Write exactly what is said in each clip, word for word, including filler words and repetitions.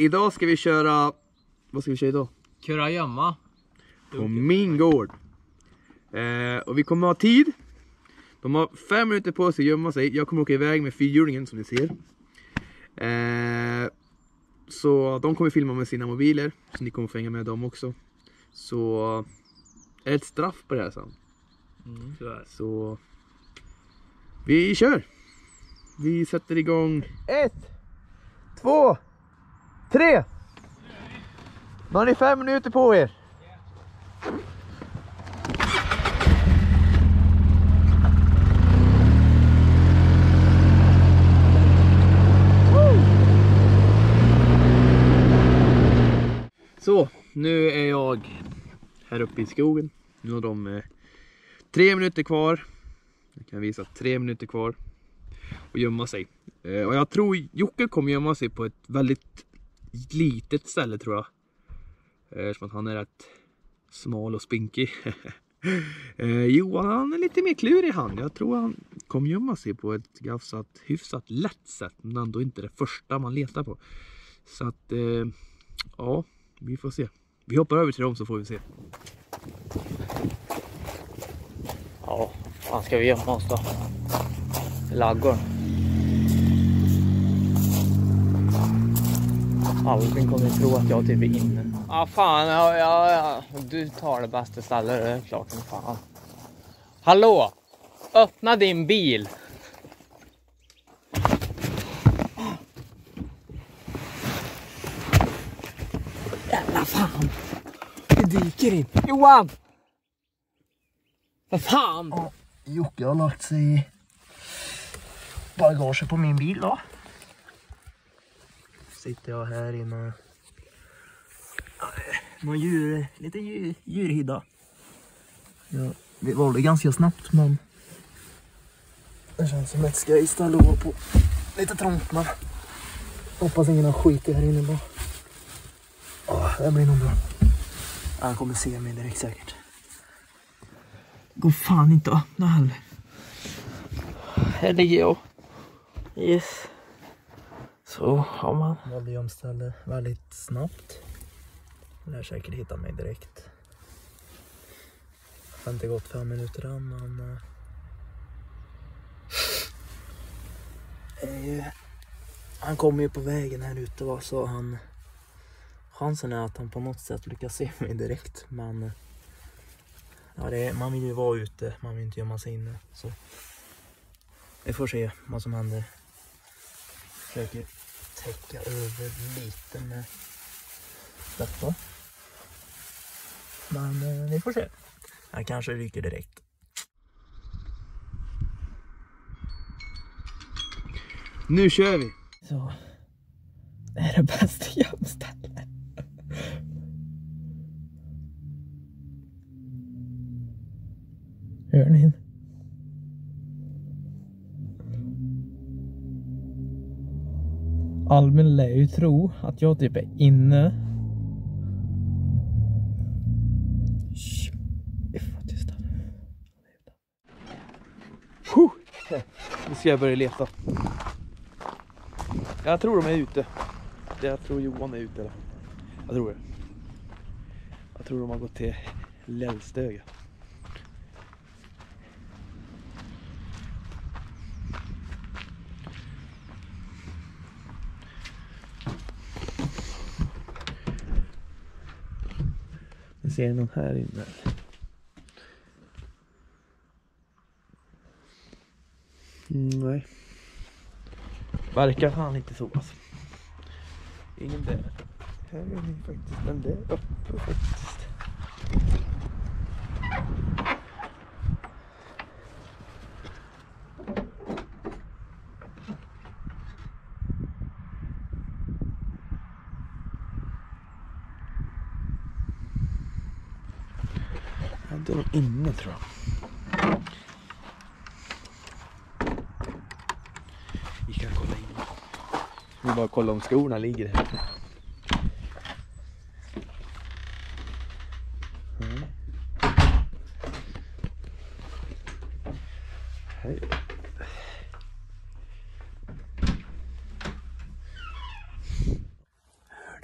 idag ska vi köra... Vad ska vi köra idag? Kurragömma. På min gård. Eh, och vi kommer ha tid. De har fem minuter på sig att gömma sig. Jag kommer åka iväg med fyrhjulingen som ni ser. Eh, så de kommer filma med sina mobiler. Så ni kommer få hänga med dem också. Så är det ett straff på det här sen. Mm, så, är. så vi kör. Vi sätter igång. Ett, två, tre. Nu har ni fem minuter på er. Så, nu är jag här uppe i skogen. Nu har de eh, tre minuter kvar. Jag kan visa tre minuter kvar och gömma sig. Eh, och jag tror Jocke kommer gömma sig på ett väldigt litet ställe, tror jag. Eh, som att han är rätt smal och spinkig. eh, Johan, han är lite mer klurig han. Jag tror han kommer gömma sig på ett hyfsat, hyfsat lätt sätt. Men ändå inte det första man letar på. Så att, eh, ja, vi får se. Vi hoppar över till dem så får vi se. Ja, fan ska vi gömma oss då? Laggården. Albin kommer tro att jag typ är inne. Ja ah, fan, ja, ja, ja. Du tar det bästa stället, det är klart som fan. Hallå! Öppna din bil! Jävla fan! Det dyker in. Johan! Vad fan? Ja, Jocke har lagt sig i bagaget på min bil då. Sitter jag här i någon, någon djur, lite djur, djurhydda. Ja, vi valde ganska snabbt, men det känns som ett ska istället vara på lite trångt, men hoppas ingen har skit här inne bara. Åh, det blir nog bra. Han kommer se mig direkt säkert. Gå fan inte att öppna heller. Här ligger jag. Yes. Så har man. Valde gömställe väldigt snabbt. Lär säkert hitta mig direkt. Det har inte gått fem minuter än, men äh, han kommer ju på vägen här ute, va, så han chansen är att han på något sätt lyckas se mig direkt, men ja, det är, man vill ju vara ute, man vill inte gömma sig inne, så vi får se vad som händer. Försöker täcka över lite med detta, men eh, vi får se. Han kanske ryker direkt. Nu kör vi. Så det är det bästa gömstället. Hör ni? Albin lär ju tro att jag typ är inne. Shh. Vi får tysta. Nu ska jag börja leta. Jag tror de är ute. Jag tror Johan är ute. Eller? Jag tror det. Jag tror de har gått till Lällstöga. Jag ser någon här inne. Mm, nej. Verkar fan inte så alltså. Ingen där. Här är ni faktiskt. Den där uppe faktiskt. Jag är nog inne, tror jag. Vi kan kolla in. Vi bara kolla om skorna ligger här. Mm. Hej. Hör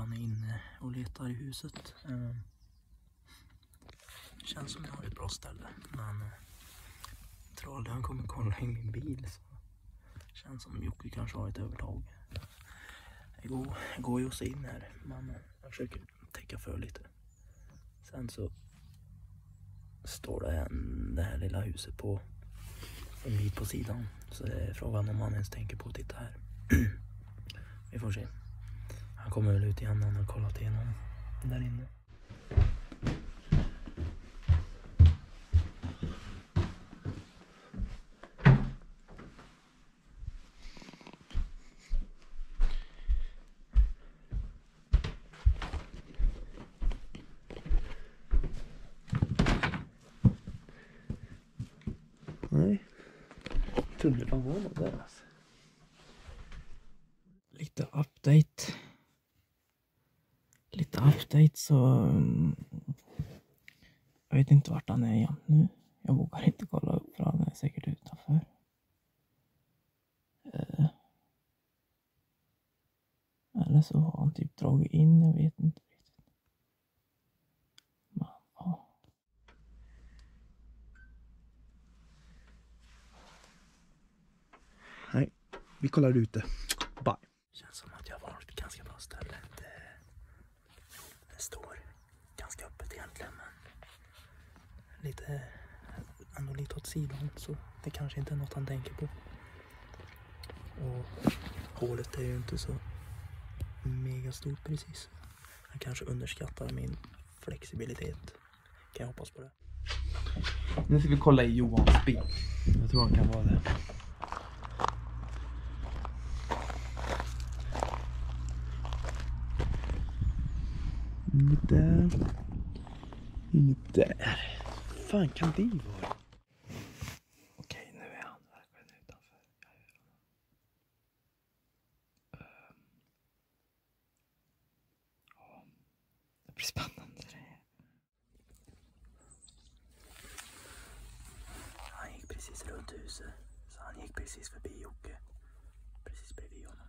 Johan är inne och letar i huset. Uh, känns som jag har ett bra ställe. Men uh, tror aldrig han kommer kolla i min bil. Så känns som Jocke kanske har ett övertag. Jag går, jag går ju och ser in här. Men uh, jag försöker täcka för lite. Sen så står det en, det här lilla huset på en bit på sidan. Så det är frågan om han ens tänker på att titta här. Vi får se. Han kommer väl ut igen när han har kollat igenom där inne. Nej. Tunnelbanan var där alltså. Lite update. Lite update så... Um, jag vet inte vart han är igen nu. Jag vågar inte kolla upp för han är säkert utanför. Uh, eller så har han typ dragit in, jag vet inte riktigt. Men, ja. Nej, vi kollar ute. Bye. Känns som att jag har varit ganska bra ställe. Det, det står ganska öppet egentligen, men lite, ändå lite åt sidan, så det kanske inte är något han tänker på. Och hålet är ju inte så mega stort precis. Han kanske underskattar min flexibilitet. Kan jag hoppas på det. Nu ska vi kolla i Johans bil. Jag tror han kan vara där. Inget där. Inget där. Fan kan det vara? Okej, nu är han verkligen utanför. Um, ja, det blir spännande det här. Han gick precis runt huset. Så han gick precis förbi Jocke. Precis bredvid honom.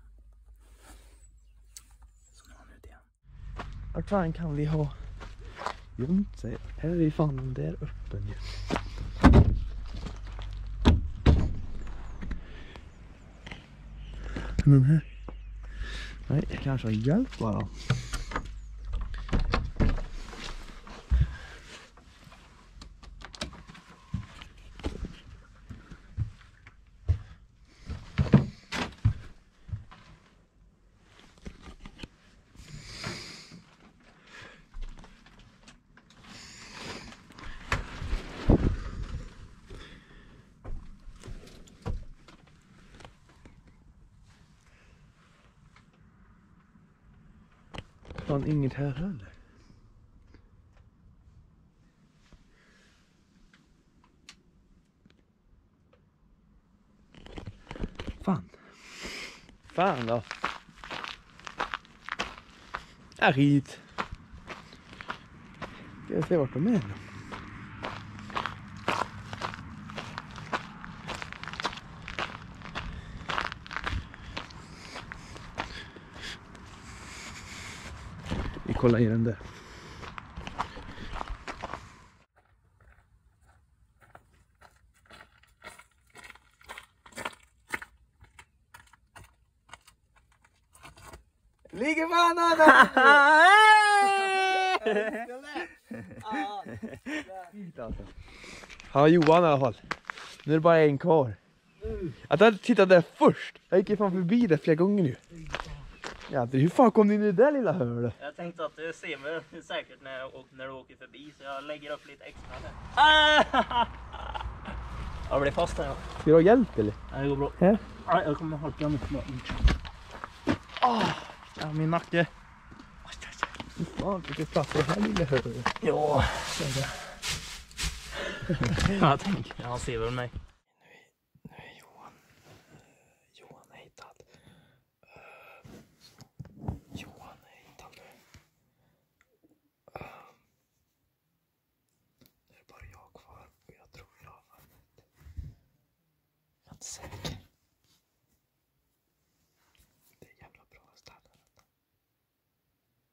Så nu är han ute igen. Vart fan kan vi ha? Jag vet inte. Här är fan den där öppen ju. Men här. Nej, jag kanske har hjälp bara. Fan, inget här heller. Fan. Fan då. Är hit. Ska jag se vart de är då? Vi kollar i den där. Ligger fan där! Ja, Johan i alla fall. Nu är det bara en kvar. Att jag tittade där först. Jag gick ju fan förbi det flera gånger nu. Ja, hur fan kom du in i det där lilla hörnet? Jag tänkte att du ser mig säkert när, jag, när du åker förbi, så jag lägger upp lite extra där. Ah! Jag blir fast här. Ska du ha hjälp eller? Ja, det går bra. Här? Ja, jag kommer halka mig. Ah, ja, min nacke. Hur fan fick du plats i det här lilla hörnet? Ja, så är det. Jag tänker, han ser väl mig. Nu är Johan, Johan är hittad. Johan är hittad nu. Nu är det bara jag kvar och jag tror jag har vunnit. Jag är inte säker. Det är jävla bra ställe.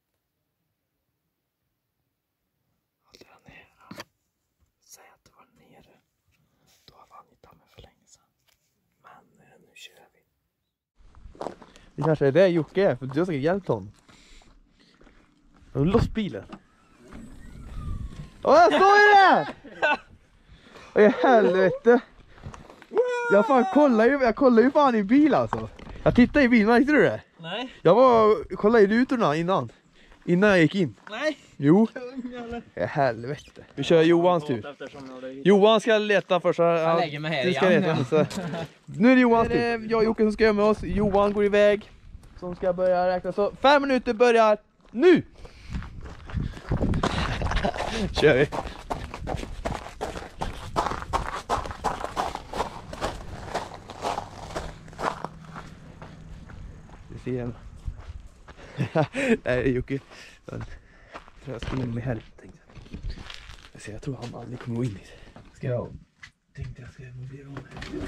ta mig för länge sedan. Men eh, nu kör vi. Det kanske är det Jocke är, för du har säkert hjälpt honom. Har du lost bilen? Åh, jag står ju där! Åh, i helvete! Jag fan kollar ju, jag kollar ju fan i bil alltså. Jag tittade i bilen, märkte du det? Nej. Jag var kollade i rutorna innan. Innan jag gick in. Nej. Jo. I helvete. Vi kör Johans tur. Johan ska leta först. Jag lägger mig här du ska igen. leta, så. Nu är det Johans tur. Det är jag och Jocke som ska göra med oss. Johan går iväg. Som ska börja räkna. Så fem minuter börjar nu! Kör vi. Vi ser igen. Nej, Jocke. Jag tror jag ska in med helvete. Jag ser, jag tror han aldrig kommer gå in i det. Ska jag? Tänkte jag ska mobilera om här.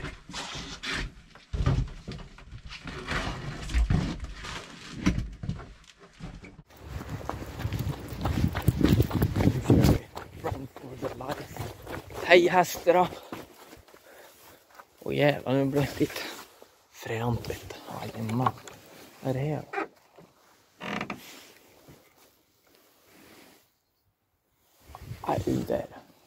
Hej hästar då. Åh jävlar, nu blir det lite fränt vet du. Jajamän. Vad är det här? Aj, där.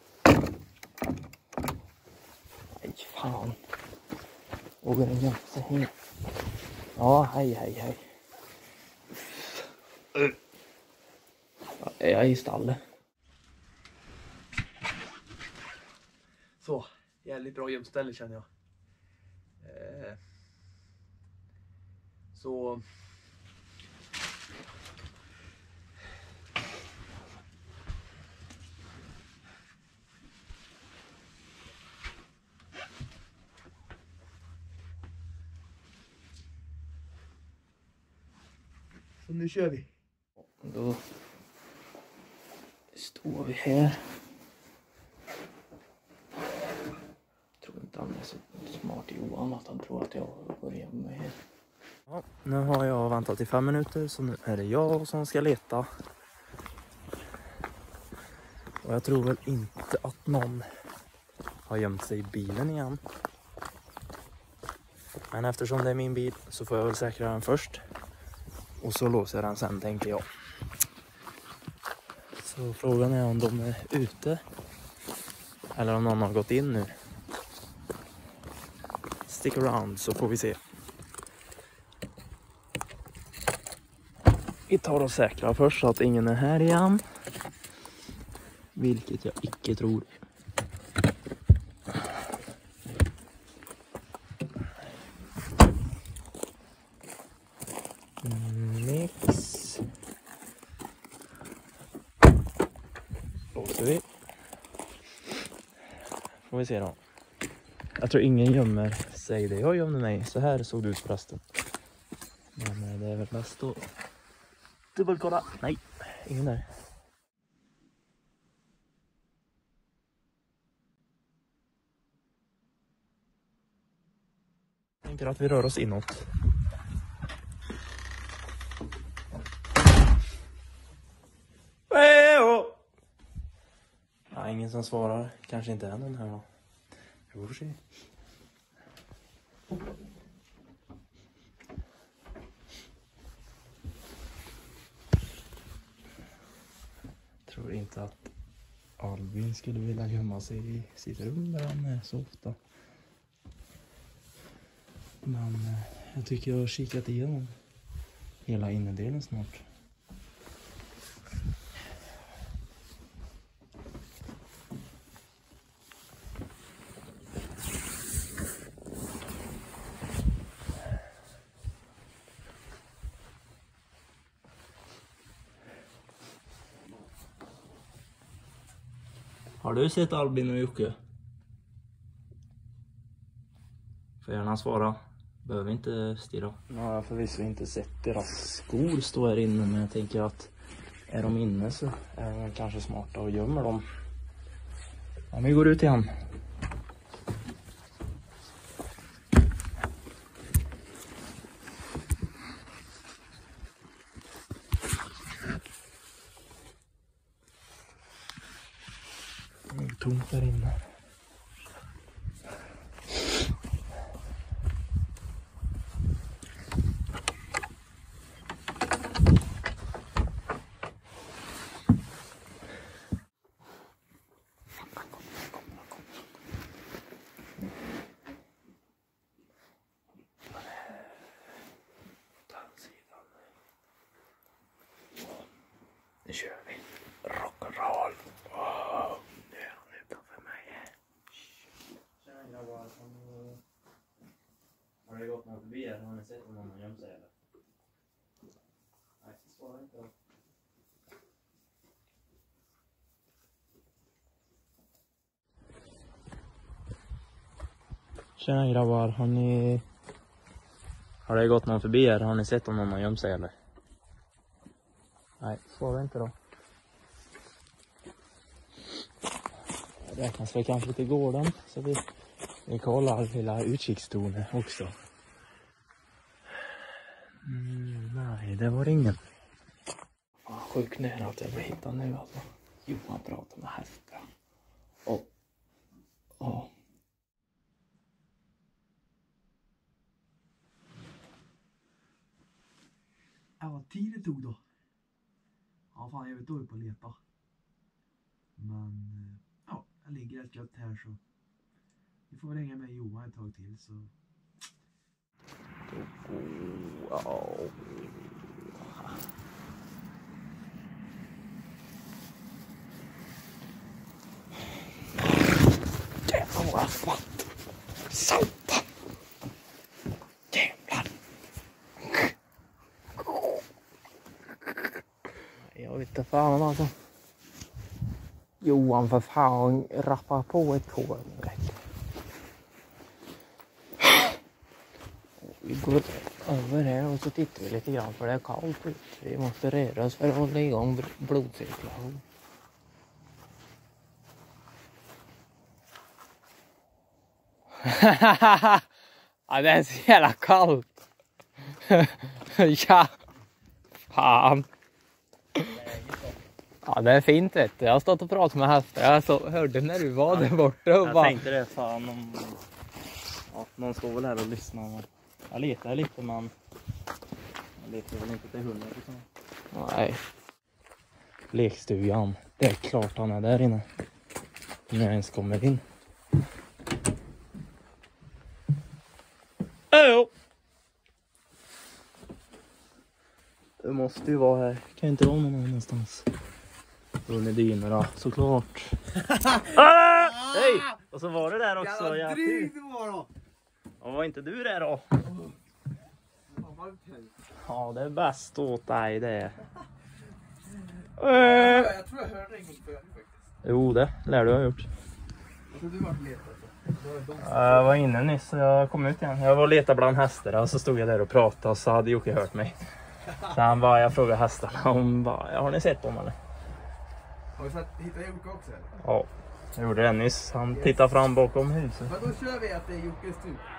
Nej, fan. Vågar den gömma sig här? Ja, hej, hej, hej. Ja, jag är i stallet. Så, jävligt bra gömställe känner jag. Eh, så... Så nu kör vi. Då står vi här. Jag tror inte han är så smart Johan att han tror att jag går hem med här. Ja, nu har jag väntat i fem minuter så nu är det jag som ska leta. Och jag tror väl inte att någon har gömt sig i bilen igen. Men eftersom det är min bil så får jag väl säkra den först. Och så låser jag den sen, tänker jag. Så frågan är om de är ute. Eller om någon har gått in nu. Stick around så får vi se. Vi tar och säkrar först så att ingen är här igen. Vilket jag icke tror. Mix. Låser vi. Får vi se då. Jag tror ingen gömmer sig det. Jag gömde mig. Så här såg det ut förresten. Men det är väl bäst att dubbelkolla. Nej, ingen där. Jag tänker att vi rör oss inåt. Ja, ingen som svarar. Kanske inte är någon här då. Vi får se. Tror inte att Albin skulle vilja gömma sig i sitt rum där han är så ofta. Men jag tycker jag har kikat igenom hela innerdelen snart. Har du sett Albin och Jocke? Får gärna svara. Behöver inte stirra. Nu har jag förvisso inte sett deras skor stå här inne. Men jag tänker att är de inne så är de kanske smarta och gömmer dem. Ja, vi går ut igen. Det är tomt där inne. Nu kör vi. Rock'n'roll. Wow. Nu är han utanför mig. Tjena grabbar. Har det gått någon förbi här? Har ni sett om någon har gömt sig eller? Nej, svara inte. Tjena grabbar, har ni... Har det gått någon förbi här? Har ni sett om någon har gömt sig eller? Nej, svara inte då. Det räknas väl kanske till gården, så vi, vi kollar hela utkikstornet också. Mm, nej, det var ingen. Fan, sjukt nära att jag blir hittad nu alltså. Johan pratar med hästar. Åh. Åh. Ja, vad tid det tog då. Ja, fan, jag är dålig på att leta. Men, ja, jag ligger rätt gött här så. Vi får väl hänga med Johan ett tag till så. Wow. Jävlar vad asfalt. Satan. Jävlar. Jag vet inte fan alltså. Johan för fan rappar på ett tåg. Vi går över här och så tittar vi lite grann för det är kallt. Vi måste röra oss för att hålla igång blodcirkulation. Ja, det är så jävla kallt. Ja, fan. Ja, det är fint vet du. Jag har stått och pratat med hästar. Jag så, hörde när du var där borta och Jag bara... tänkte det, fan om... Ja, någon står väl här och lyssnar. Jag letar lite men... Jag letar väl inte till hundra liksom. Nej. Lekstugan. Det är klart han är där inne. När jag ens kommer in. Åh! Det måste ju vara här. Kan inte vara någon annanstans. Under dynorna, såklart. Ah! Hej! Och så var det där också. Jävla drygt det var då. Och var inte du där då? Ja, det är bäst åt dig det. Jag tror jag hörde en gång förut faktiskt. Jo, det lär du ha gjort. Jag tror du var letad. Jag var inne nyss och jag kom ut igen. Jag var och letade bland hästar och så stod jag där och pratade och så hade Jocke hört mig. Så han bara, jag frågade hästarna, hon bara, har ni sett dem eller? Har vi sett, hittat Jocke också eller? Ja, jag gjorde det nyss. Han tittade fram bakom huset. Men då kör vi att det är Jockes tur.